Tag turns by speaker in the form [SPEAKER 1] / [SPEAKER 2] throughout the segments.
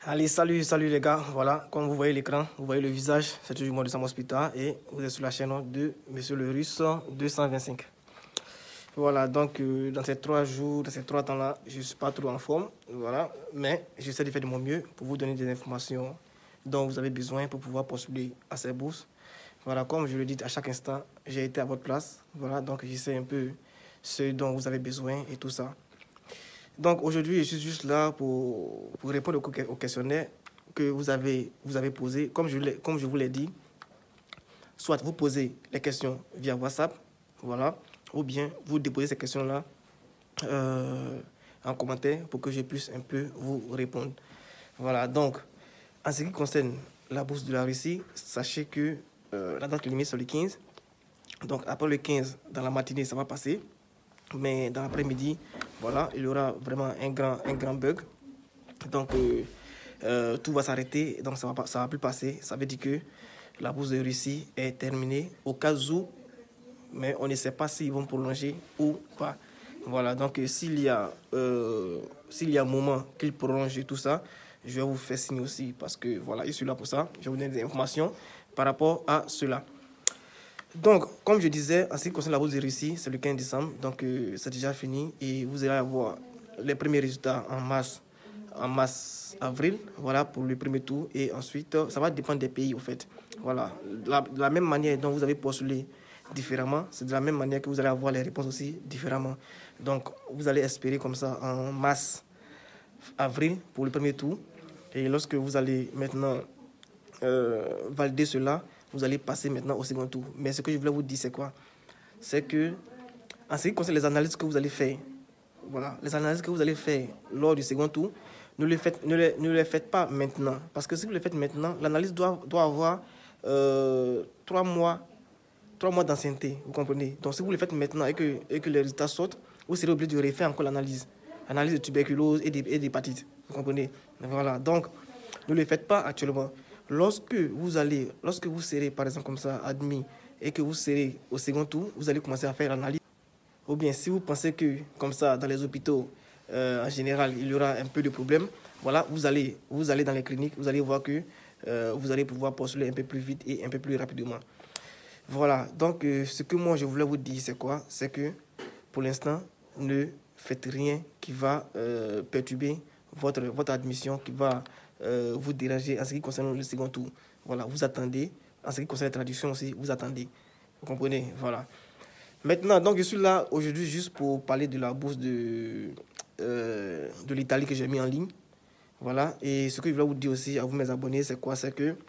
[SPEAKER 1] Allez, salut les gars. Voilà, comme vous voyez l'écran, vous voyez le visage, c'est toujours moi de Sam Hospital et vous êtes sur la chaîne de Monsieur le Russe 225. Voilà, donc dans ces 3 jours, dans ces 3 temps-là, je ne suis pas trop en forme, voilà, mais j'essaie de faire de mon mieux pour vous donner des informations dont vous avez besoin pour pouvoir postuler à ces bourses. Voilà, comme je le dis à chaque instant, j'ai été à votre place, voilà, donc je sais un peu ce dont vous avez besoin et tout ça. Donc aujourd'hui, je suis juste là pour répondre au questionnaire que vous avez posé. Comme je vous l'ai dit, soit vous posez les questions via WhatsApp, voilà, ou bien vous déposez ces questions-là euh, en commentaire pour que je puisse un peu vous répondre. Voilà, donc en ce qui concerne la bourse de la Russie, sachez que la date limite c'est le 15. Donc après le 15, dans la matinée, ça va passer. Mais dans l'après-midi, voilà, il y aura vraiment un grand bug. Donc, tout va s'arrêter, donc ça va plus passer. Ça veut dire que la bourse de Russie est terminée au cas où, mais on ne sait pas s'ils vont prolonger ou pas. Voilà, donc s'il y a un moment qu'ils prolongent et tout ça, je vais vous faire signe aussi parce que voilà, je suis là pour ça. Je vais vous donner des informations par rapport à cela. Donc, comme je disais, en ce qui concerne la bourse de Russie, c'est le 15 décembre, donc c'est déjà fini et vous allez avoir les premiers résultats en mars, avril, voilà, pour le premier tour. Et ensuite, ça va dépendre des pays, au fait. Voilà, de la même manière dont vous avez postulé différemment, c'est de la même manière que vous allez avoir les réponses aussi différemment. Donc, vous allez espérer comme ça en mars, avril pour le premier tour. Et lorsque vous allez maintenant valider cela, vous allez passer maintenant au second tour. Mais ce que je voulais vous dire, c'est quoi? C'est que, en ce qui concerne les analyses que vous allez faire, voilà, les analyses que vous allez faire lors du second tour, ne les faites pas maintenant. Parce que si vous les faites maintenant, l'analyse doit avoir 3 mois, 3 mois d'ancienneté, vous comprenez? Donc si vous le faites maintenant et que les résultats sortent, vous serez obligé de refaire encore l'analyse. Analyse de tuberculose et d'hépatite, vous comprenez? Voilà, donc ne le faites pas actuellement. Lorsque vous serez par exemple comme ça admis et que vous serez au second tour, vous allez commencer à faire l'analyse. Ou bien si vous pensez que comme ça dans les hôpitaux en général il y aura un peu de problème, voilà, vous allez dans les cliniques, vous allez voir que vous allez pouvoir postuler un peu plus vite et un peu plus rapidement. Voilà, donc ce que moi je voulais vous dire c'est quoi? C'est que pour l'instant ne faites rien qui va perturber votre admission, qui va vous déranger en ce qui concerne le second tour. Voilà, vous attendez. En ce qui concerne la traduction aussi, vous attendez. Vous comprenez? Voilà. Maintenant, donc je suis là aujourd'hui juste pour parler de la bourse de l'Italie que j'ai mis en ligne. Voilà. Et ce que je voulais vous dire aussi à vous mes abonnés, c'est quoi? C'est que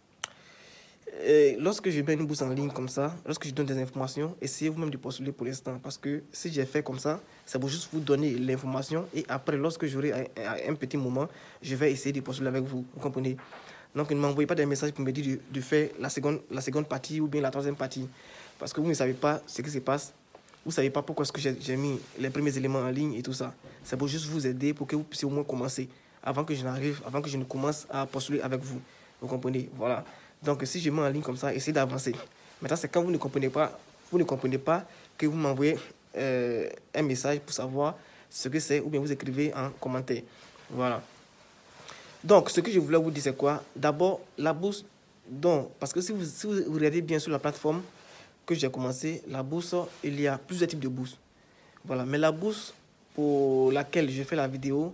[SPEAKER 1] lorsque je mets une bourse en ligne comme ça, lorsque je donne des informations, essayez vous-même de postuler pour l'instant. Parce que si j'ai fait comme ça, c'est pour juste vous donner l'information. Et après, lorsque j'aurai un petit moment, je vais essayer de postuler avec vous. Vous comprenez? Donc, ne m'envoyez pas des messages pour me dire de faire la seconde partie ou bien la troisième partie. Parce que vous ne savez pas ce qui se passe. Vous ne savez pas pourquoi est-ce que j'ai mis les premiers éléments en ligne et tout ça. C'est pour juste vous aider pour que vous puissiez au moins commencer. Avant que je ne commence à postuler avec vous. Vous comprenez? Voilà. Donc, si je mets en ligne comme ça, essayez d'avancer. Maintenant, c'est quand vous ne comprenez pas que vous m'envoyez un message pour savoir ce que c'est ou bien vous écrivez en commentaire. Voilà. Donc, ce que je voulais vous dire, c'est quoi? D'abord, la bourse, parce que si vous regardez bien sur la plateforme que j'ai commencé, la bourse, il y a plusieurs types de bourses. Voilà, mais la bourse pour laquelle je fais la vidéo,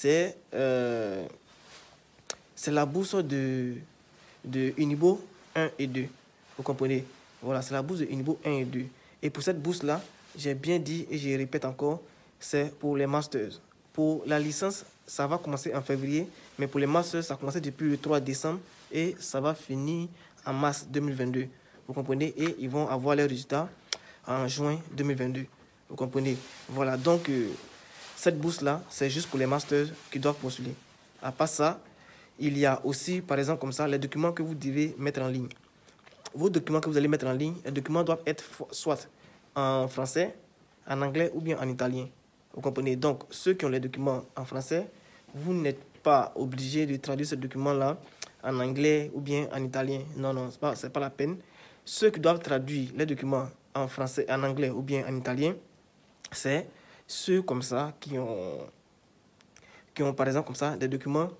[SPEAKER 1] c'est la bourse de Unibo 1 et 2. Vous comprenez? Voilà, c'est la bourse de Unibo 1 et 2. Et pour cette bourse-là, j'ai bien dit et je répète encore, c'est pour les masters. Pour la licence, ça va commencer en février, mais pour les masters, ça a commencé depuis le 3 décembre et ça va finir en mars 2022. Vous comprenez? Et ils vont avoir les résultats en juin 2022. Vous comprenez? Voilà, donc cette bourse-là, c'est juste pour les masters qui doivent postuler. À part ça, il y a aussi, par exemple, comme ça, les documents que vous devez mettre en ligne. Vos documents que vous allez mettre en ligne, les documents doivent être soit en français, en anglais ou bien en italien. Vous comprenez? Donc, ceux qui ont les documents en français, vous n'êtes pas obligé de traduire ce document-là en anglais ou bien en italien. Non, non, c'est pas la peine. Ceux qui doivent traduire les documents en français, en anglais ou bien en italien, c'est ceux comme ça qui ont par exemple comme ça des documents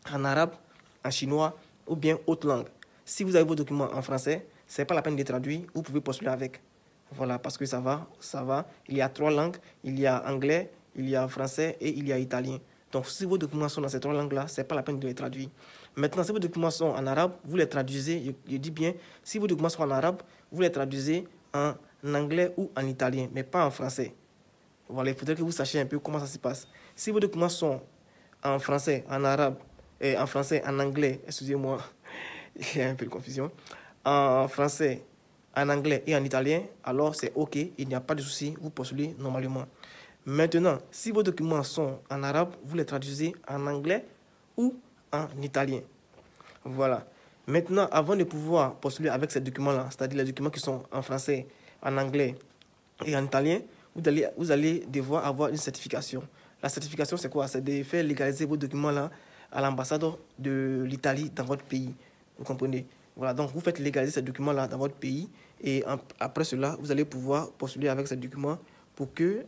[SPEAKER 1] en arabe, en chinois ou bien autre langue. Si vous avez vos documents en français, ce n'est pas la peine de les traduire, vous pouvez postuler avec. Voilà, parce que ça va. Il y a 3 langues, il y a anglais, il y a français et il y a italien. Donc, si vos documents sont dans ces 3 langues-là, ce n'est pas la peine de les traduire. Maintenant, si vos documents sont en arabe, vous les traduisez, je dis bien, si vos documents sont en arabe, vous les traduisez en anglais ou en italien, mais pas en français. Voilà, il faudrait que vous sachiez un peu comment ça se passe. Si vos documents sont en français, en arabe, et en français, en anglais, excusez-moi, il y a un peu de confusion, en français, en anglais et en italien, alors c'est OK, il n'y a pas de souci, vous postulez normalement. Maintenant, si vos documents sont en arabe, vous les traduisez en anglais ou en italien. Voilà. Maintenant, avant de pouvoir postuler avec ces documents-là, c'est-à-dire les documents qui sont en français, en anglais et en italien, vous allez devoir avoir une certification. La certification, c'est quoi? C'est de faire légaliser vos documents-là à l'ambassade de l'Italie dans votre pays. Vous comprenez? Voilà, donc vous faites légaliser ces documents-là dans votre pays et après cela, vous allez pouvoir postuler avec ces documents pour que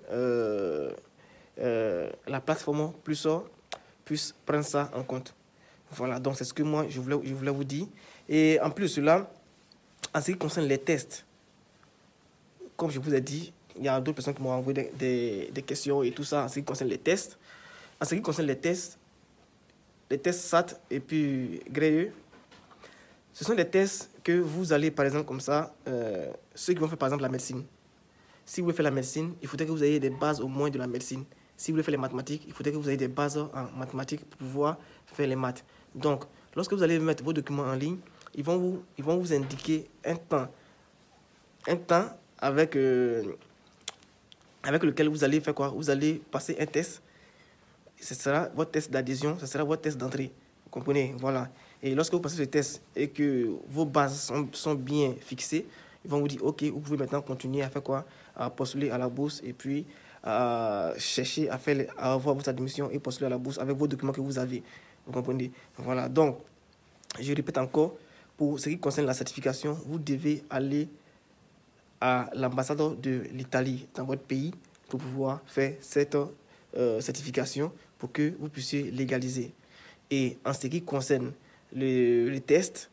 [SPEAKER 1] la plateforme puisse prendre ça en compte. Voilà, donc c'est ce que moi, je voulais vous dire. Et en plus de cela, en ce qui concerne les tests, comme je vous ai dit, il y a d'autres personnes qui m'ont envoyé des questions et tout ça en ce qui concerne les tests. En ce qui concerne les tests SAT et puis GRE, ce sont des tests que vous allez, par exemple, comme ça, ceux qui vont faire, par exemple, la médecine. Si vous voulez faire la médecine, il faudrait que vous ayez des bases au moins de la médecine. Si vous voulez faire les mathématiques, il faudrait que vous ayez des bases en mathématiques pour pouvoir faire les maths. Donc, lorsque vous allez mettre vos documents en ligne, ils vont vous indiquer un temps avec lequel vous allez faire quoi? Vous allez passer un test. Ce sera votre test d'adhésion, ce sera votre test d'entrée. Vous comprenez? Voilà. Et lorsque vous passez ce test et que vos bases sont bien fixées, ils vont vous dire, OK, vous pouvez maintenant continuer à faire quoi? À postuler à la bourse et puis à chercher à avoir votre admission et postuler à la bourse avec vos documents que vous avez. Vous comprenez? Voilà. Donc, je répète encore, pour ce qui concerne la certification, vous devez aller à l'ambassade de l'Italie dans votre pays pour pouvoir faire cette certification pour que vous puissiez légaliser. Et en ce qui concerne le test,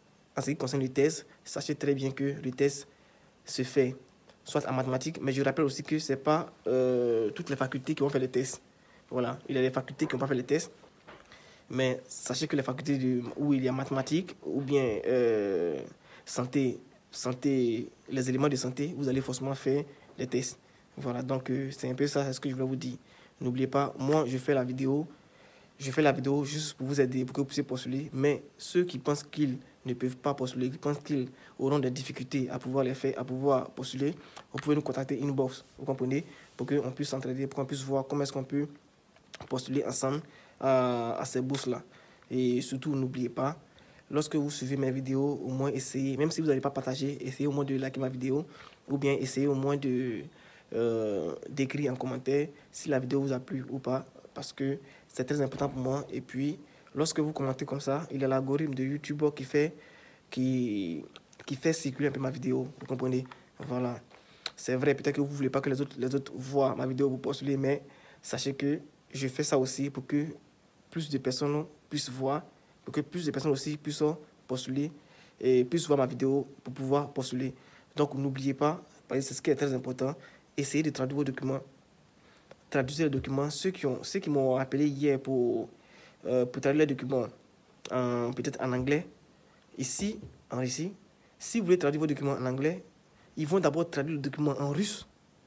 [SPEAKER 1] sachez très bien que le test se fait soit en mathématiques, mais je rappelle aussi que ce n'est pas toutes les facultés qui vont faire les tests. Voilà, il y a des facultés qui n'ont pas fait les tests, mais sachez que les facultés où il y a mathématiques ou bien santé, les éléments de santé, vous allez forcément faire les tests. Voilà, donc c'est un peu ça, c'est ce que je voulais vous dire. N'oubliez pas, moi, je fais la vidéo juste pour vous aider, pour que vous puissiez postuler. Mais ceux qui pensent qu'ils ne peuvent pas postuler, qui pensent qu'ils auront des difficultés à pouvoir les faire, à pouvoir postuler, vous pouvez nous contacter inbox, vous comprenez, pour qu'on puisse s'entraider, pour qu'on puisse voir comment est-ce qu'on peut postuler ensemble à ces bourses-là. Et surtout, n'oubliez pas, lorsque vous suivez mes vidéos, au moins essayez, même si vous n'allez pas partager, essayez au moins de liker ma vidéo, ou bien essayez au moins d'écrire en commentaire si la vidéo vous a plu ou pas, parce que c'est très important pour moi. Et puis, lorsque vous commentez comme ça, il y a l'algorithme de YouTube qui fait circuler un peu ma vidéo, vous comprenez? Voilà. C'est vrai, peut-être que vous ne voulez pas que les autres voient ma vidéo, vous postulez, mais sachez que je fais ça aussi pour que plus de personnes puissent voir, pour que plus de personnes aussi puissent postuler et puissent voir ma vidéo pour pouvoir postuler. Donc, n'oubliez pas, parce que c'est ce qui est très important, essayez de traduire vos documents. Traduisez les documents. Ceux qui m'ont appelé hier pour traduire les documents, peut-être en anglais, ici, en Russie, si vous voulez traduire vos documents en anglais, ils vont d'abord traduire le document en russe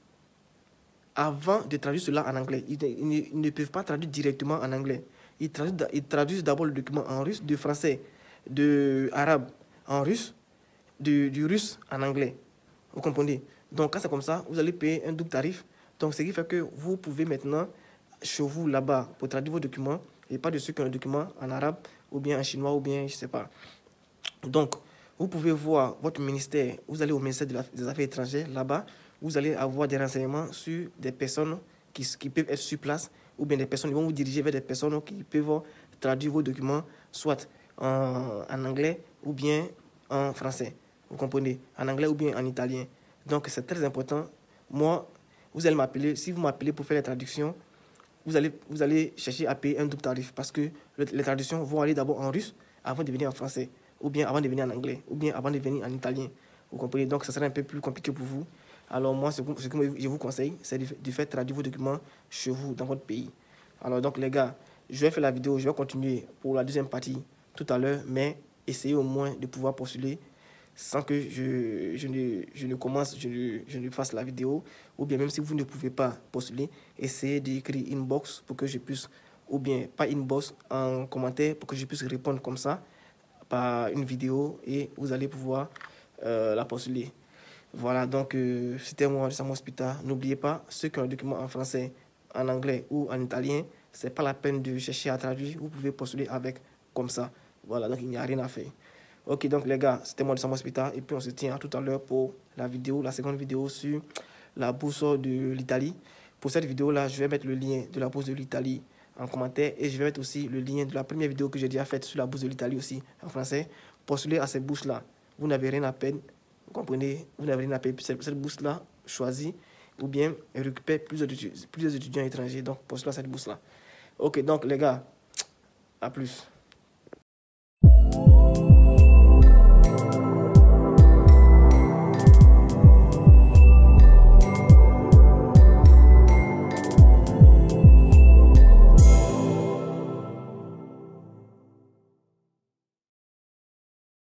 [SPEAKER 1] avant de traduire cela en anglais. Ils ne peuvent pas traduire directement en anglais. Ils traduisent d'abord le document en russe, de français, de arabe en russe, du russe en anglais. Vous comprenez? Donc, quand c'est comme ça, vous allez payer un double tarif. Donc, ce qui fait que vous pouvez maintenant, chez vous, là-bas, pour traduire vos documents, et pas de ceux qui ont le document en arabe, ou bien en chinois, ou bien, je ne sais pas. Donc, vous pouvez voir votre ministère, vous allez au ministère des Affaires étrangères, là-bas, vous allez avoir des renseignements sur des personnes qui peuvent être sur place, ou bien des personnes, ils vont vous diriger vers des personnes qui peuvent traduire vos documents, soit en anglais, ou bien en français. Vous comprenez? En anglais ou bien en italien. Donc, c'est très important. Moi, vous allez m'appeler. Si vous m'appelez pour faire la traduction, vous allez chercher à payer un double tarif parce que les traductions vont aller d'abord en russe avant de venir en français, ou bien avant de venir en anglais, ou bien avant de venir en italien. Vous comprenez? Donc, ça sera un peu plus compliqué pour vous. Alors, moi, ce que je vous conseille, c'est de faire traduire vos documents chez vous, dans votre pays. Alors, donc, les gars, je vais faire la vidéo, je vais continuer pour la deuxième partie tout à l'heure, mais essayez au moins de pouvoir postuler sans que je ne commence, je ne fasse la vidéo, ou bien même si vous ne pouvez pas postuler, essayez d'écrire inbox pour que je puisse, ou bien pas inbox, en commentaire pour que je puisse répondre comme ça par une vidéo et vous allez pouvoir la postuler. Voilà, donc c'était moi, Samuel Spita. N'oubliez pas, ceux qui ont un document en français, en anglais ou en italien, c'est pas la peine de chercher à traduire, vous pouvez postuler avec comme ça. Voilà, donc il n'y a rien à faire. Ok, donc les gars, c'était moi de Samuel Spita et puis on se tient à tout à l'heure pour la vidéo, la seconde vidéo sur la bourse de l'Italie. Pour cette vidéo-là, je vais mettre le lien de la bourse de l'Italie en commentaire et je vais mettre aussi le lien de la première vidéo que j'ai déjà faite sur la bourse de l'Italie aussi en français. Postulez à cette bourse-là. Vous n'avez rien à perdre. Vous comprenez? Vous n'avez rien à payer. Cette bourse-là, choisie ou bien récupère plusieurs étudiants étrangers. Donc, postulez à cette bourse-là. Ok, donc les gars, à plus.